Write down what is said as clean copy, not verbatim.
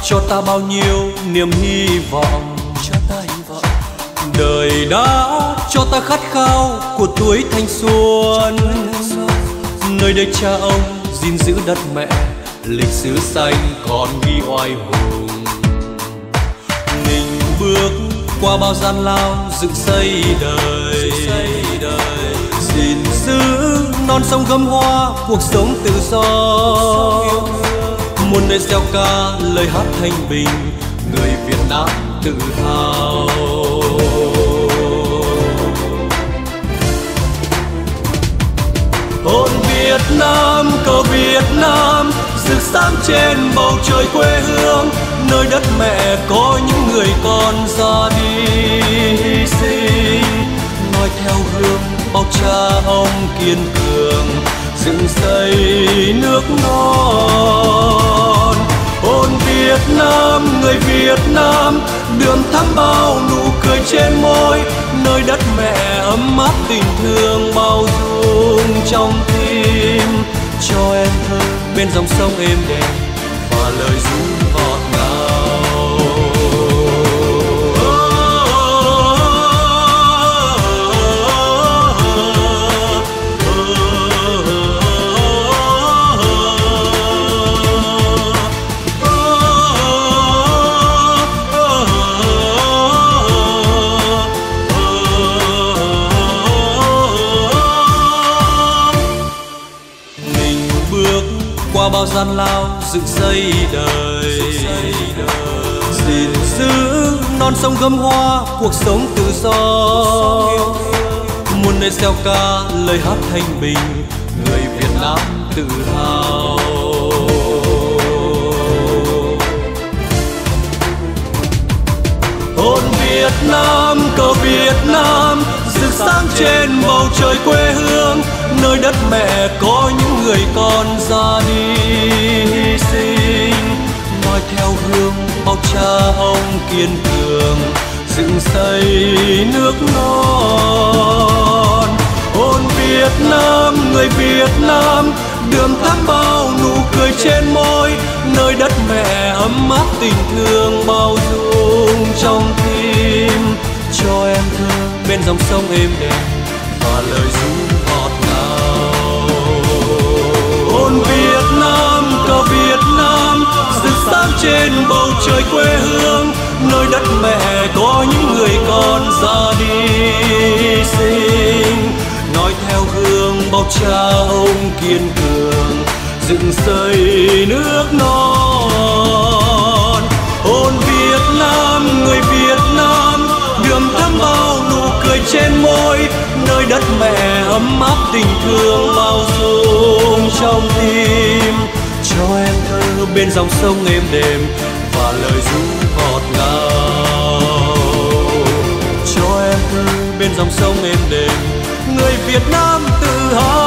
cho ta bao nhiêu niềm hy vọng, đời đã cho ta khát khao của tuổi thanh xuân. Nơi đây cha ông gìn giữ đất mẹ, lịch sử xanh còn ghi oai hùng. Mình bước qua bao gian lao dựng xây đời, gìn giữ non sông gấm hoa cuộc sống tự do. Muôn nơi gieo ca lời hát thanh bình, người Việt Nam tự hào. Hồn Việt Nam, cờ Việt Nam rực sáng trên bầu trời quê hương. Nơi đất mẹ có những người con ra đi hy sinh, nói theo hương bao cha ông kiên cường, dựng xây nước non. Hồn Việt Nam, người Việt Nam đượm thắm bao nụ cười trên môi. Nơi đất mẹ ấm áp tình thương bao dung trong tim. Cho em thơ bên dòng sông êm đềm và lời ru ngọt ngào. Qua bao gian lao dựng xây đời, gìn giữ non sông gấm hoa cuộc sống tự do. Muôn nơi gieo ca lời hát thanh bình, người Việt Nam tự hào. Hồn Việt Nam, cờ Việt Nam rực sáng trên bầu trời quê hương. Nơi đất mẹ có những người con ra đi hy sinh, nói theo hương bao cha ông kiên cường, dựng xây nước non. Hồn Việt Nam, người Việt Nam đượm thắm bao nụ cười trên môi. Nơi đất mẹ ấm áp tình thương bao dung trong tim. Cho em thơ bên dòng sông êm đềm và lời ru ngọt ngào. Hồn Việt Nam, cờ Việt Nam rực sáng trên bầu trời quê hương. Nơi đất mẹ có những người con ra đi hy sinh, nói theo hương bao cha ông kiên cường, dựng xây nước non. Hồn Việt Nam, người Việt Nam đượm thắm bao nụ cười trên môi. Nơi đất mẹ ấm áp tình thương bao dung trong tim. Cho em thơ bên dòng sông êm đềm và lời ru ngọt ngào. Cho em thơ bên dòng sông êm đềm, người Việt Nam tự hào.